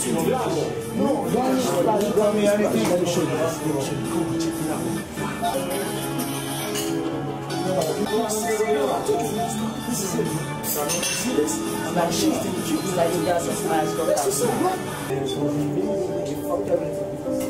got me anything. Let me show you. This is it. See this? Like she's the cute. Like you got some nice girl. This is so black. You fucked everything.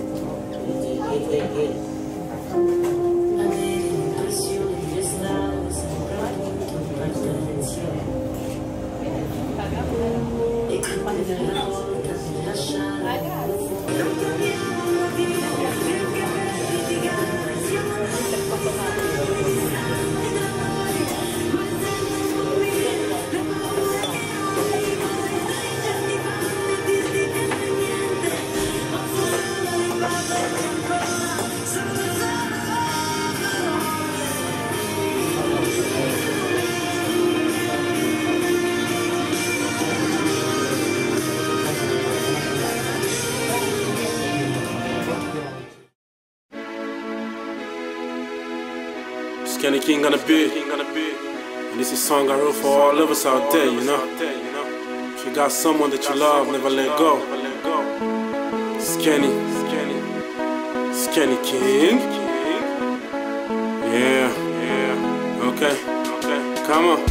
Kenny King on the beat, and this is a song I wrote for all of us out there, you know. If you got someone that you love, never let go. It's Kenny King. Yeah, okay, come on.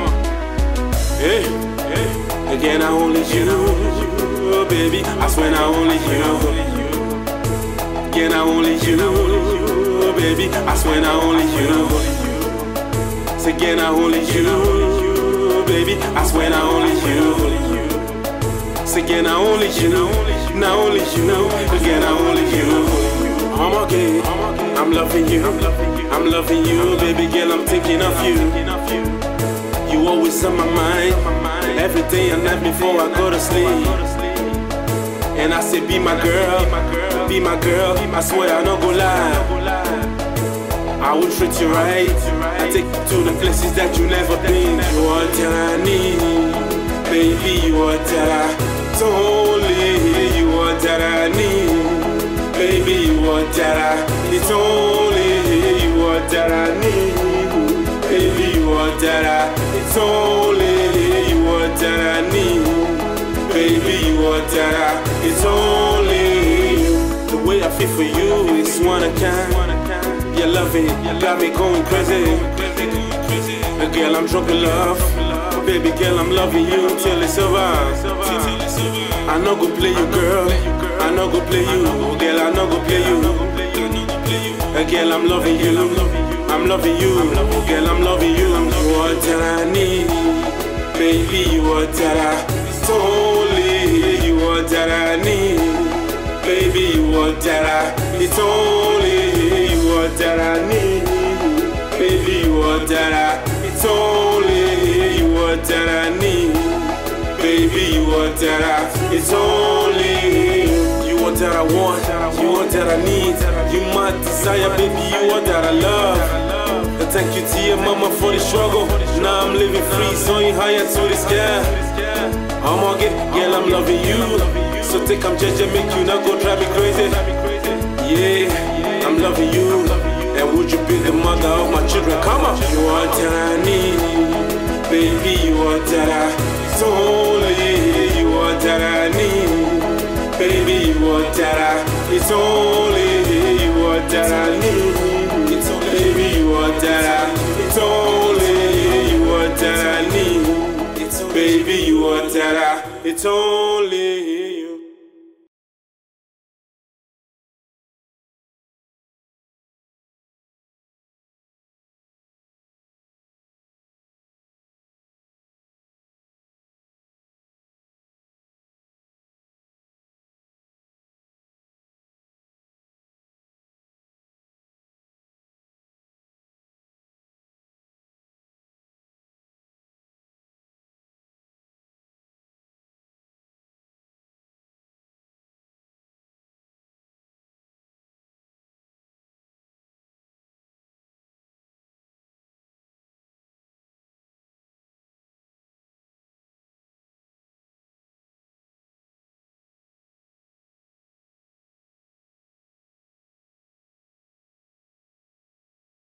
Hey, again I only you, baby, I swear I only you. Again I only you, baby, I swear I only you. Say again I only you, baby, I swear I only you. Say again I only you, now only you, again I only you. I'm okay, I'm loving you, baby girl, I'm thinking of you. You always on my mind, every day and night before I go to sleep. And I say be my girl, I swear I no go lie. I will treat you right, I take you to the places that you never been. You are that I need, baby, you are that I only. You are that I need, baby, you are that I, it's only. You are that I need, baby, you are that I, it's only. You are that I need, baby, you are that I, it's only. The way I feel for you is one of a kind. Your loving got me going crazy. Girl, I'm drunk in love. Baby girl, I'm loving you till it's over. I no go play you, girl. I no go play you. Girl, I no go play you. Girl, I'm loving you. I'm loving you. Girl, I'm loving you. You are that I need, baby, you are that I only. You are that I need, baby, you are that I, it's only. You are that I need, baby, you are that I, it's only. You are that I need, baby, you are that I, it's only. You are that I want, you are that I need. You my desire, baby, you are that I love. And thank you to your mama for the struggle. Now I'm living free, soaring higher to the sky. I'm all good, girl, I'm loving you. So take I'm judge and make you not go drive me crazy. Yeah, I'm loving you. And would you be the mother of my children? Come on. You are that I need, baby, you are that I, it's only. You are that I need, baby, you are that I, it's only. You are that I need, it's only. Baby, you are that I, it's only. You are that I need, it's only. Baby, you are that I, it's only.